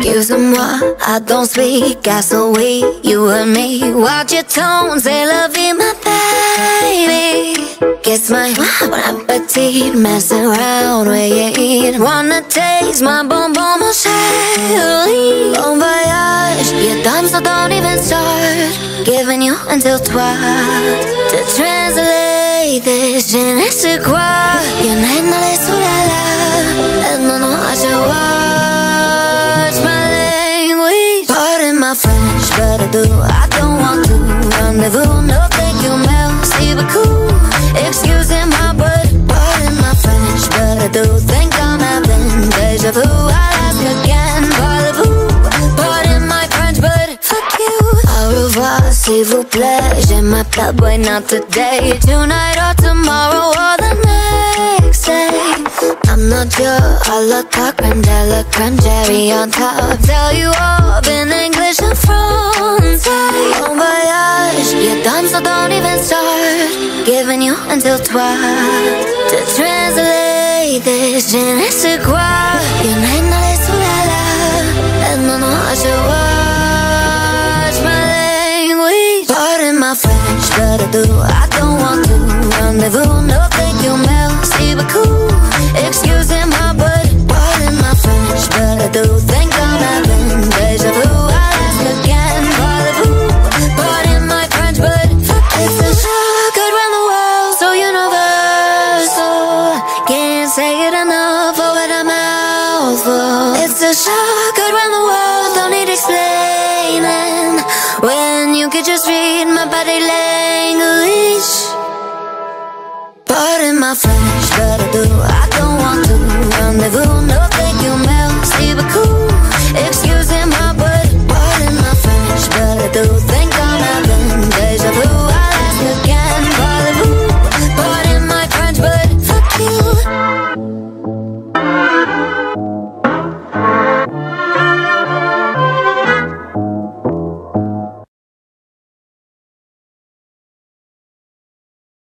Excusez-moi, I don't speak, got so weak. You and me, watch your tone, say la vie, my baby. Kiss my bon appétit, mess around where you eat. Wanna taste my bonbon, mon chérie. Bon voyage, your dumb, so don't even start. Giving you until trois. To translate this, je ne sais quoi. You ain't no less, ooh la la. And no, I should watch my language. Pardon my French, but I don't want to rendezvous. No thank you, merci, beaucoup. Excusez-moi, but pardon my French, but I do think I'm having deja vu. I'll ask again, parlez-vous. Pardon my French, but fuck you. Au revoir, s'il vous plaît. J'ai ma club, boy, not today. Tonight or tomorrow or the next day. I'm not your a la carte, crème de la crème, cherry on top. Tell you all in English and Français. Bon voyage, you're dumb, so don't even start. Giving you until trois. To translate this, je ne sais quoi. You ain't no less, ooh la la. And no, I should watch my language. Pardon my French, but I don't want to rendezvous. No thank you, merci, beaucoup. Excusez-moi, but pardon my French, but I do think I'm having deja vu. I'll ask again, parlez-vous. Pardon my French, but it's a shock around the world, so universal. Can't say it enough over the mouthful. It's a shock around the world, don't need explaining. When you could just read my body language. Pardon my French, but I don't want to rendezvous. No